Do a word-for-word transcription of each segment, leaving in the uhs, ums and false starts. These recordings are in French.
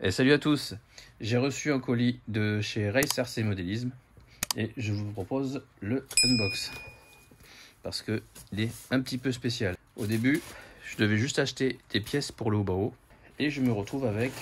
Et salut à tous, j'ai reçu un colis de chez Racer C Modélisme et je vous propose le unbox parce que il est un petit peu spécial. Au début, je devais juste acheter des pièces pour le Hobao et je me retrouve avec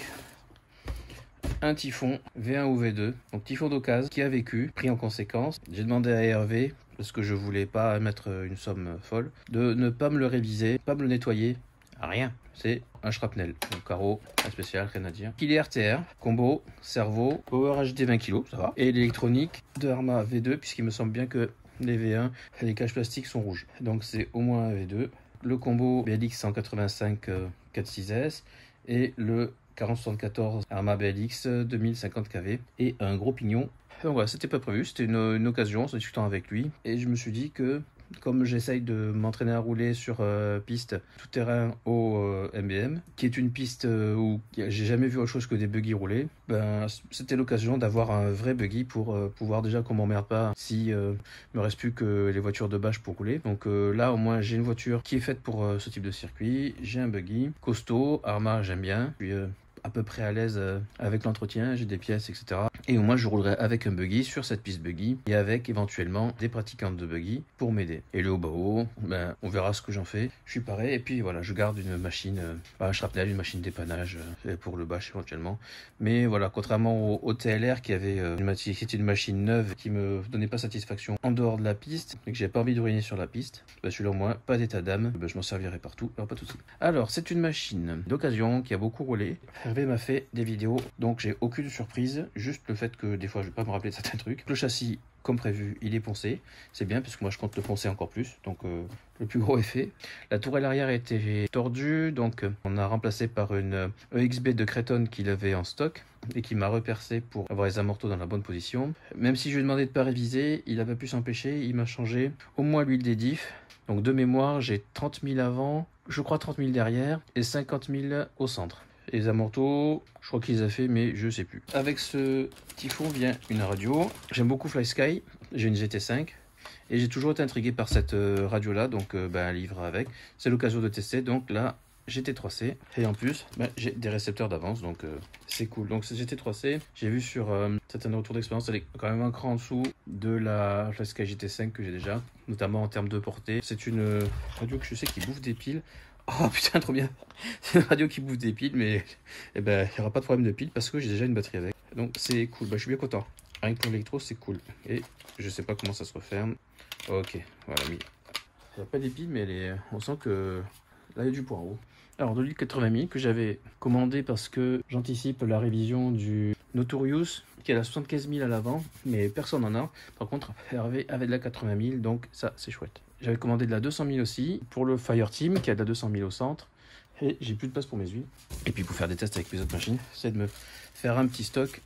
un Typhon V un ou V deux, donc Typhon d'occasion qui a vécu, pris en conséquence. J'ai demandé à Hervé, parce que je voulais pas mettre une somme folle, de ne pas me le réviser, pas me le nettoyer, rien. C'est un shrapnel, un carreau, un spécial, rien à dire. Il est R T R, combo, cerveau, power H D vingt kilos, ça va. Et l'électronique de Arma V deux, puisqu'il me semble bien que les V un, les caches plastiques sont rouges. Donc c'est au moins un V deux. Le combo B L X cent quatre-vingt-cinq euh, quatre six S et le quarante soixante-quatorze Arma B L X deux mille cinquante K V et un gros pignon. Donc voilà, c'était pas prévu, c'était une, une occasion en discutant avec lui. Et je me suis dit que comme j'essaye de m'entraîner à rouler sur euh, piste tout-terrain au euh, M B M, qui est une piste euh, où j'ai jamais vu autre chose que des buggy rouler, ben, c'était l'occasion d'avoir un vrai buggy pour euh, pouvoir déjà qu'on m'emmerde pas si euh, me reste plus que les voitures de bâche pour rouler. Donc euh, là au moins j'ai une voiture qui est faite pour euh, ce type de circuit, j'ai un buggy costaud, Arma j'aime bien, puis euh, à peu près à l'aise euh, avec l'entretien, j'ai des pièces, et cetera. Et au moins je roulerai avec un buggy sur cette piste buggy et avec éventuellement des pratiquantes de buggy pour m'aider. Et le Hobao, ben, on verra ce que j'en fais. Je suis pareil et puis voilà, je garde une machine, euh, un shrapnel, une machine dépannage euh, pour le bâche éventuellement. Mais voilà, contrairement au, au T L R qui avait euh, une, qui était une machine neuve qui me donnait pas satisfaction en dehors de la piste et que j'ai pas envie de ruiner sur la piste, ben, celui-là au moins pas d'état d'âme, ben, je m'en servirai partout, alors pas tout de suite. Alors c'est une machine d'occasion qui a beaucoup roulé. Hervé m'a fait des vidéos, donc j'ai aucune surprise, juste le fait que des fois je vais pas me rappeler de certains trucs. Le châssis, comme prévu, il est poncé, c'est bien parce que moi je compte le poncer encore plus, donc euh, le plus gros effet. La tourelle arrière était tordue, donc euh, on a remplacé par une E X B de Creton qu'il avait en stock et qui m'a repercé pour avoir les amortos dans la bonne position. Même si je lui ai demandé de pas réviser, il n'a pas pu s'empêcher, il m'a changé au moins l'huile des diffs. Donc de mémoire, j'ai trente mille avant, je crois trente mille derrière et cinquante mille au centre. Les amortos, je crois qu'il les a fait, mais je sais plus. Avec ce Typhon vient une radio. J'aime beaucoup FlySky. J'ai une G T cinq. Et j'ai toujours été intrigué par cette radio là, donc euh, ben, un livre avec. C'est l'occasion de tester, donc là, G T trois C. Et en plus, ben, j'ai des récepteurs d'avance, donc euh, c'est cool. Donc ce G T trois C, j'ai vu sur euh, certains retours d'expérience, elle est quand même un cran en dessous de la FlySky G T cinq que j'ai déjà, notamment en termes de portée. C'est une euh, radio que je sais qui bouffe des piles. Oh putain, trop bien. C'est une radio qui bouffe des piles, mais eh ben, il n'y aura pas de problème de piles parce que j'ai déjà une batterie avec. Donc c'est cool, bah, je suis bien content. Rien que pour l'électro, c'est cool. Et je sais pas comment ça se referme. Ok, voilà, mis. Il n'y a pas des piles, mais elle est... on sent que là, il y a du poids en haut. Alors, de l'huile quatre-vingt mille que j'avais commandé parce que j'anticipe la révision du Notorious qui est à soixante-quinze mille à l'avant, mais personne n'en a. Par contre, Hervé avait de la quatre-vingt mille, donc ça, c'est chouette. J'avais commandé de la deux cent mille aussi pour le Fireteam qui a de la deux cent mille au centre. Et j'ai plus de place pour mes huiles. Et puis pour faire des tests avec mes autres machines, c'est de me faire un petit stock.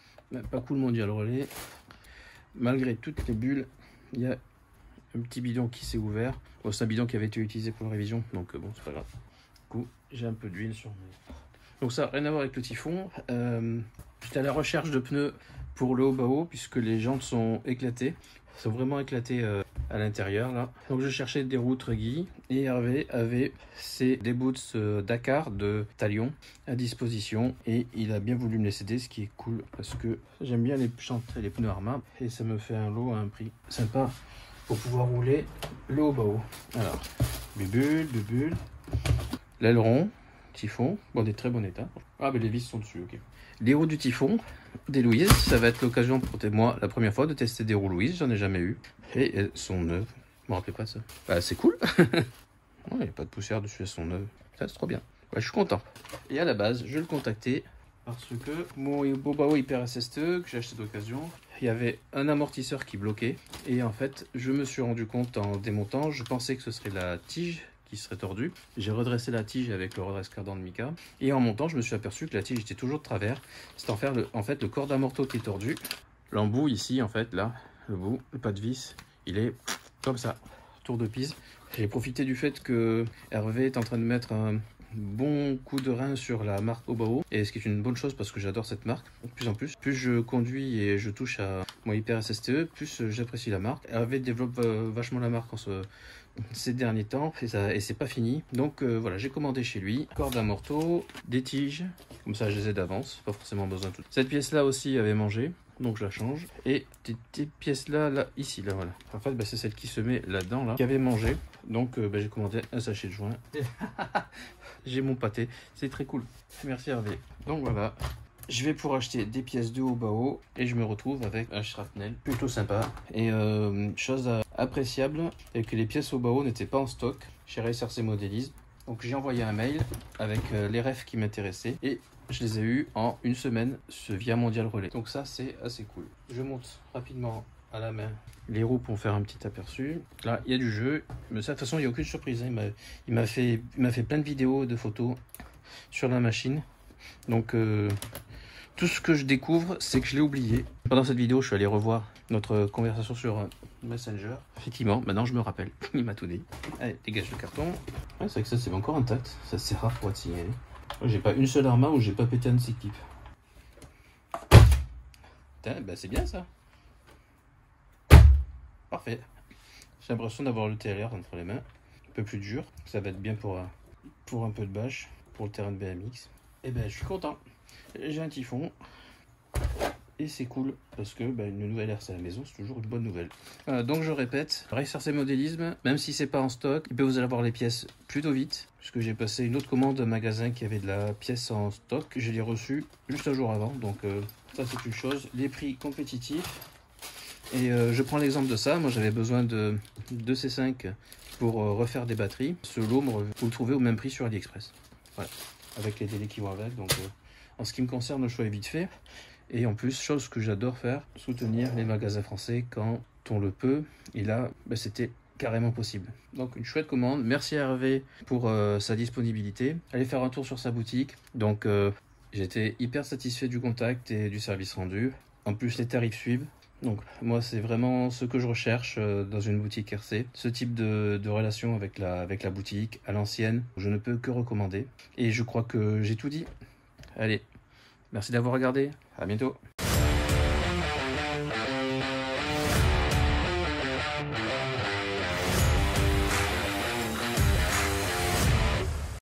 Pas cool mondial relais. Malgré toutes les bulles, il y a un petit bidon qui s'est ouvert. Bon, c'est un bidon qui avait été utilisé pour la révision, donc bon, c'est pas grave. Du coup, j'ai un peu d'huile sur mes... Donc ça, rien à voir avec le Typhon. Euh, J'étais à la recherche de pneus pour le Hobao, puisque les jantes sont éclatées. Elles sont vraiment éclatées euh, à l'intérieur, là. Donc je cherchais des roues Truggy, et Hervé avait ses des boots euh, Dakar de Talion à disposition. Et il a bien voulu me les céder, ce qui est cool, parce que j'aime bien les jantes et les pneus Arma. Et ça me fait un lot à un prix sympa pour pouvoir rouler le Hobao. Alors, bubule, bubule, l'aileron, Typhon, bon, des très bon état. Ah, mais les vis sont dessus, ok. Les roues du Typhon, des Louise, ça va être l'occasion pour moi, la première fois, de tester des roues Louise, j'en ai jamais eu. Et elles sont neuves, je me rappelais pas de ça. Bah, c'est cool. Il n'y a pas de poussière dessus, elles sont neuves. Ça, c'est trop bien. Ouais, je suis content. Et à la base, je le contactais parce que mon Hobao Hyper S S T E, que j'ai acheté d'occasion, il y avait un amortisseur qui bloquait. Et en fait, je me suis rendu compte en démontant, je pensais que ce serait la tige qui serait tordue. J'ai redressé la tige avec le redresse cardant de Mika. Et en montant, je me suis aperçu que la tige était toujours de travers. C'est en, faire le, en fait le corps d'amorto qui est tordu. L'embout ici, en fait, là, le bout, le pas de vis, il est comme ça, tour de pise. J'ai profité du fait que Hervé est en train de mettre un bon coup de rein sur la marque Hobao, et ce qui est une bonne chose parce que j'adore cette marque de plus en plus. Plus je conduis et je touche à mon Hyper S S T E, plus j'apprécie la marque. Hervé développe vachement la marque en ce ces derniers temps et, ça, et c'est pas fini. Donc euh, voilà, j'ai commandé chez lui corde à morteau, des tiges, comme ça je les ai d'avance, pas forcément besoin de tout. Cette pièce là aussi avait mangé, donc je la change. Et des, des pièces là, là, ici, là, voilà. En fait, bah, c'est celle qui se met là-dedans, là, qui avait mangé. Donc euh, bah, j'ai commandé un sachet de joint. J'ai mon pâté, c'est très cool. Merci Hervé. Donc voilà. Je vais pour acheter des pièces de haut bao et je me retrouve avec un shrapnel plutôt sympa. Et euh, chose appréciable, et que les pièces au bao n'étaient pas en stock chez Racer C Modélisme. Donc j'ai envoyé un mail avec euh, les refs qui m'intéressaient et je les ai eu en une semaine via Mondial Relais. Donc ça c'est assez cool. Je monte rapidement à la main les roues pour faire un petit aperçu. Là il y a du jeu, mais ça de toute façon il n'y a aucune surprise. Hein. Il m'a fait, il m'a fait plein de vidéos, de photos sur la machine. Donc euh, tout ce que je découvre, c'est que je l'ai oublié. Pendant cette vidéo, je suis allé revoir notre conversation sur Messenger. Effectivement, maintenant je me rappelle. Il m'a tout dit. Allez, dégage le carton. Ouais, c'est vrai que ça, c'est encore intact. Ça, c'est rare pour être signalé. J'ai pas une seule arma où j'ai pas pété un de ces clips. Putain, bah c'est bien ça. Parfait. J'ai l'impression d'avoir le T L R entre les mains. Un peu plus dur. Ça va être bien pour, pour un peu de bâche, pour le terrain de B M X. Et ben, je suis content. J'ai un typhon et c'est cool parce que bah, une nouvelle R C à la maison, c'est toujours une bonne nouvelle. Euh, donc je répète, Racer C Modélisme, même si c'est pas en stock, il peut vous avoir les pièces plutôt vite, puisque j'ai passé une autre commande à un magasin qui avait de la pièce en stock, je l'ai reçue juste un jour avant, donc euh, ça c'est une chose. Les prix compétitifs, et euh, je prends l'exemple de ça. Moi j'avais besoin de deux C cinq pour euh, refaire des batteries. Ce lot, vous le trouvez au même prix sur AliExpress, voilà, avec les délais qui vont avec. Donc euh, en ce qui me concerne, le choix est vite fait. Et en plus, chose que j'adore faire, soutenir les magasins français quand on le peut. Et là, bah, c'était carrément possible. Donc une chouette commande. Merci à Hervé pour euh, sa disponibilité. Allez faire un tour sur sa boutique. Donc euh, j'étais hyper satisfait du contact et du service rendu. En plus, les tarifs suivent. Donc moi, c'est vraiment ce que je recherche euh, dans une boutique R C. Ce type de, de relation avec la, avec la boutique à l'ancienne, je ne peux que recommander. Et je crois que j'ai tout dit. Allez, merci d'avoir regardé. À bientôt.